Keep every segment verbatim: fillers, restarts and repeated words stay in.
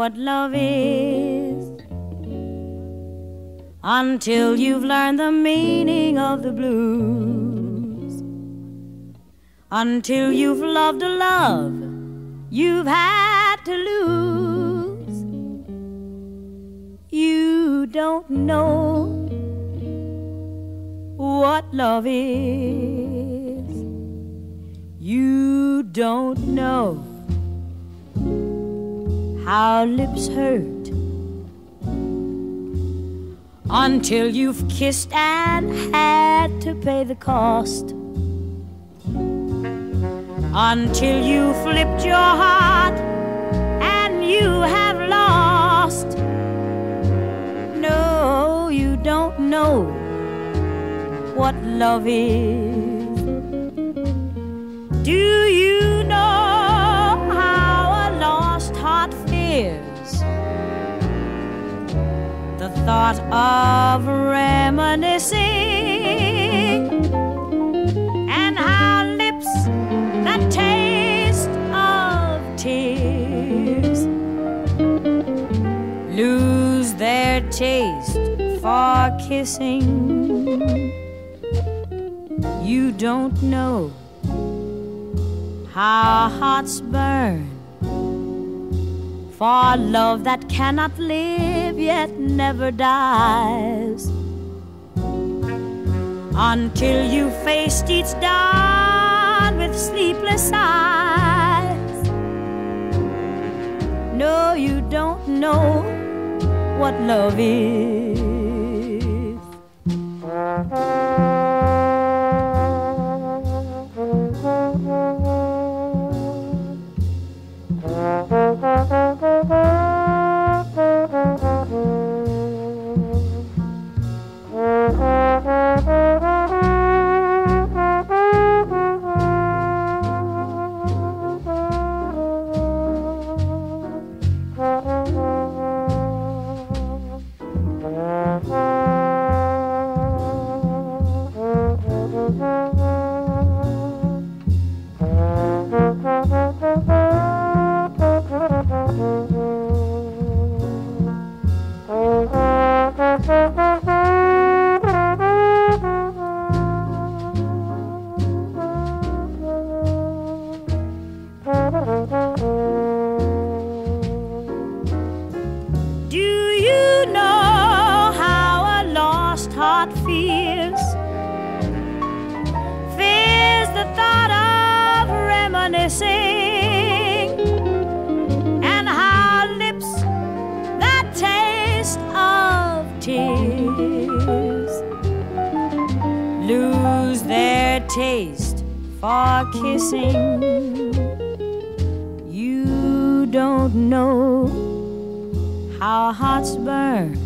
what love is, until you've learned the meaning of the blues, until you've loved a love you've had to lose. You don't know what love is. You don't know how lips hurt until you've kissed and had to pay the cost, until you flipped your heart and you have lost. No, you don't know what love is. Do you know how a lost heart fears the thought of reminiscing, and how lips that taste of tears lose their taste for kissing? You don't know how hearts burn for love that cannot live yet never dies, until you faced each dawn with sleepless eyes. No, you don't know what love is. And how lips that taste of tears lose their taste for kissing. You don't know how hearts burn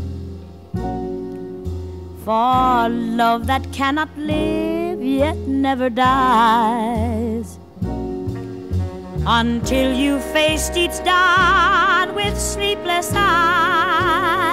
for love that cannot live yet never dies, until you faced each dawn with sleepless eyes.